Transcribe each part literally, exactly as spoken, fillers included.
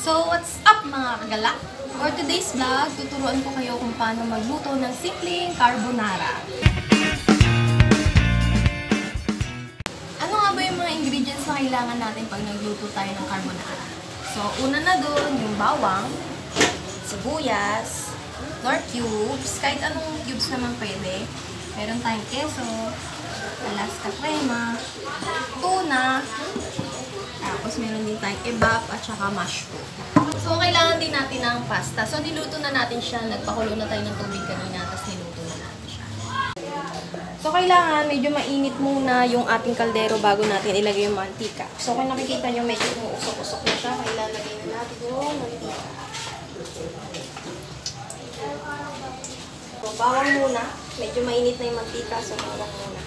So, what's up mga kagala? For today's vlog, tuturuan ko kayo kung paano magluto ng simpleng carbonara. Ano nga ba yung mga ingredients na kailangan natin pag nagluto tayo ng carbonara? So, una na doon yung bawang, sibuyas, nor cubes, kahit anong cubes naman pwede. Meron tayong keso, Alaska crema, tuna, tapos meron din tayong kebab at saka mushroom. So, kailangan din natin ng pasta. So, niluto na natin siya. Nagpakulo na tayo ng tubig kanina, tapos niluto na natin siya. So, kailangan medyo mainit muna yung ating kaldero bago natin ilagay yung mantika. So, kung nakikita nyo, medyo umuusok-usok na siya. Kailalagay na natin yung mantika. So, bawang muna. Medyo mainit na yung mantika, so bawang muna.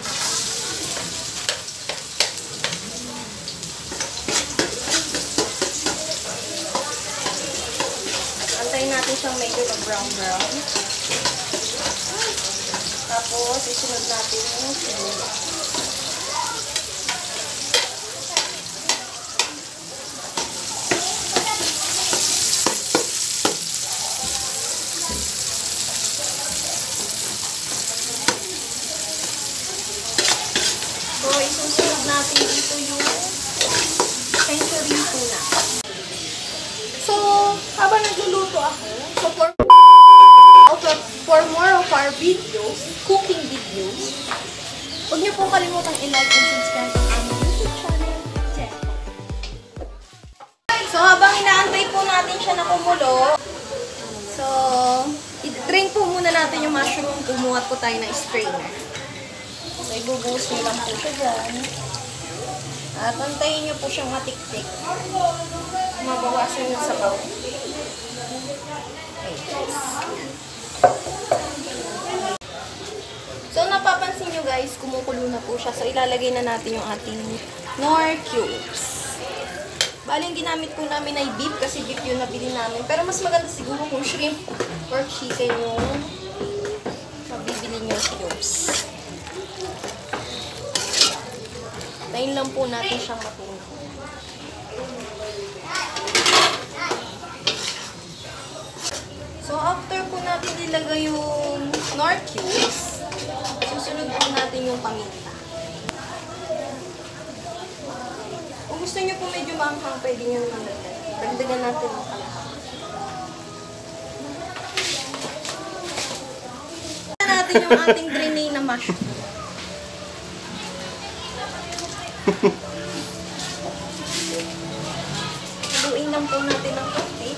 Antayin natin siyang medyo mag-brown-brown. Tapos, isunod natin yung sibuyas. So, isusunod natin dito yung century tuna. So, habang nagluluto ako, so for, also, for more of our videos, cooking videos, huwag niyo pong kalimutang i-like and subscribe ang aming YouTube channel. So, habang inaantay po natin siya na kumulo, so, i-drain po muna natin yung mushroom. Kumuha po tayo ng strainer. So, ibubuhos nyo lang po siya dyan. At antayin nyo po siyang matiktik. Mabawasan yung sabaw. Okay, guys. So, napapansin nyo guys, kumukulo na po siya. So, ilalagay na natin yung ating nor cubes. Bali, yung ginamit po namin ay beef kasi beef yung nabili namin. Pero mas maganda siguro kung shrimp or chicken yung mabibili nyo cubes. Tayin lang po natin siyang matunaw. So, after po natin ilagay yung nor cubes, susunod po natin yung paminta. Kung gusto nyo po medyo maanghang, pwede nyo naman natin. Dagdagan natin ang kalahati. Dagdagan natin yung ating drainade na mushroom. Haluin lang po natin ng konti.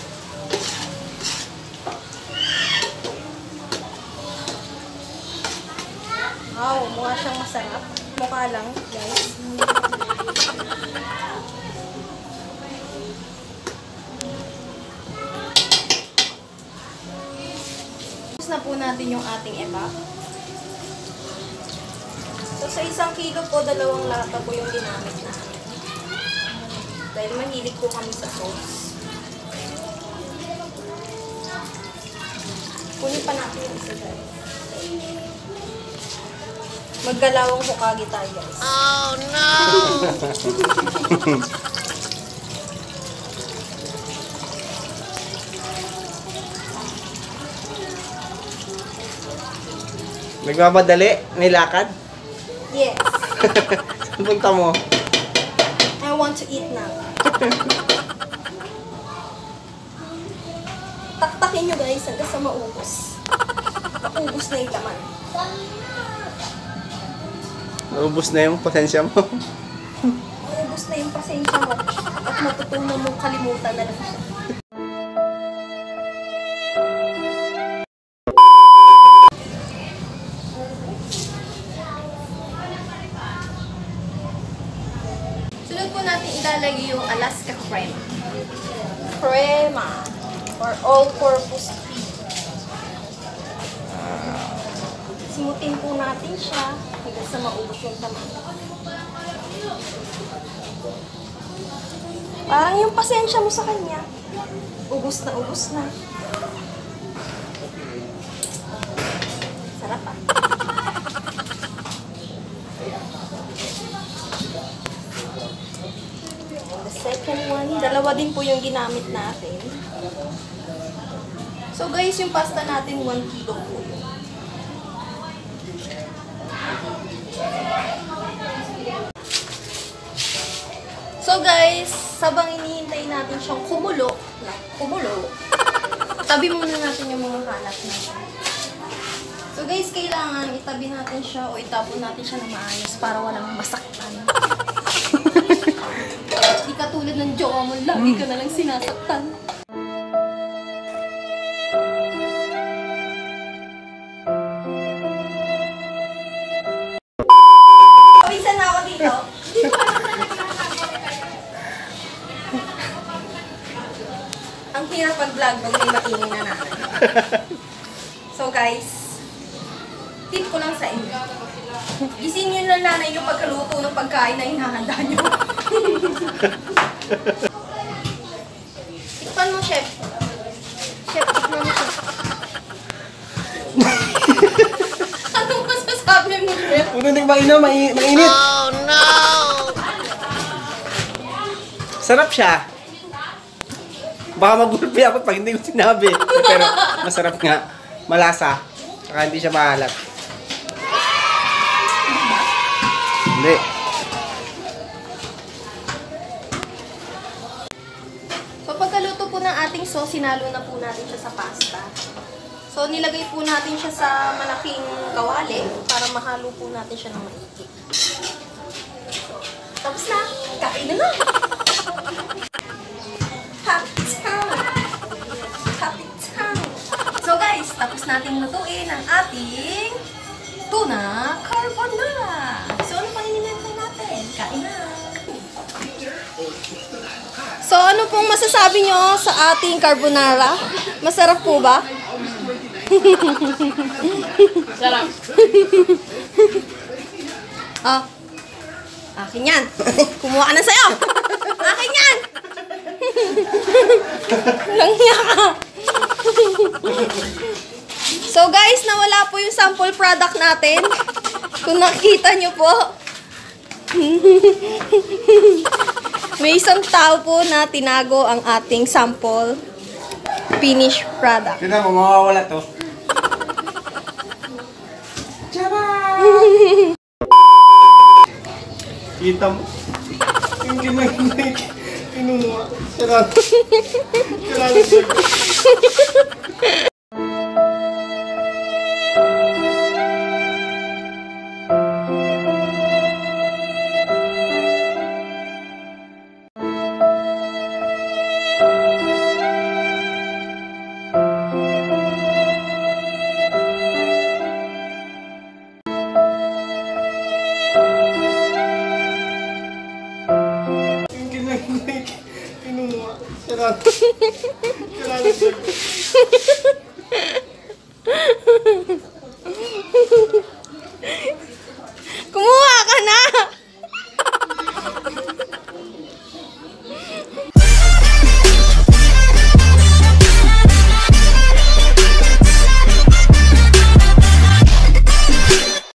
Wow, mukha siyang masarap. Mukha lang, guys. Tapos na po natin yung ating eba. So, sa isang kilo po, dalawang lata po yung ginamit namin. Dahil mahilig po kami sa sauce. Kunin pa natin yung isa guys. Maggalawang hukagi tayo guys. Oh no! Nagmamadali? May lakad? Yes. Punta mo? I want to eat now. Taktakin nyo guys hanggang sa maubos. Maubos na yung laman. Naubos na yung pasensya mo. Maubos na yung pasensya mo. At matutunan mong kalimutan na lang siya. Sunod po natin ilalagay yung Alaska crema. Crema. Or all-purpose cream. Simutin po natin siya hanggang sa maubos yung taman. Parang yung pasensya mo sa kanya. Ubus na, ubus na. Sarap ah. second one that Dalawa din po yung ginamit natin. So guys, yung pasta natin one kilo po. So guys, sabang inihintay natin siyang kumulo, na kumulo, tabi muna natin yung mga kalat natin. So guys, kailangan itabi natin siya o itapon natin siya na maayos para walang masaktan. Di katulad ng jowa mo, lagi ka na lang sinasaktan. Pawisan na ako dito. Ang hirap mag-vlog pag may maingay na natin. So guys, tip ko lang sa inyo. Gising nyo lang nanay yung pagkaluto ng pagkain na hinahanda nyo. Tikpan mo, chef. Chef, tikman mo, chef. Anong masasabi mo, chef? Puno nang mainom, mai mainit. Oh no! Sarap siya. Baka magulpi ako pag hindi ko sinabi. Pero masarap nga. Malasa. Saka hindi siya maalat. Hindi. So pagkaluto po ng ating sauce, sinalo na po natin siya sa pasta. So nilagay po natin siya sa malaking kawali para mahalo po natin siya ng maigi. Tapos na, kain na na! Happy time! Happy time! So guys, tapos natin lutuin ang ating tuna carbonara. So ano pang inintay natin? Kain na! So ano pong masasabi nyo sa ating carbonara? Masarap po ba? Sarap. Ah, akin yan. Kumuha ka na sa'yo. Akin yan. Langya ka. So guys, nawala po yung sample product natin. Kung nakita nyo po. May isang tao po na tinago ang ating sample finished product. Tignan mo, mawawala to. Kita mo. Yung ginagay. Kinuha. Sarap. Sarap. Yung ginagay. Kinuha. Sarap. Sarap.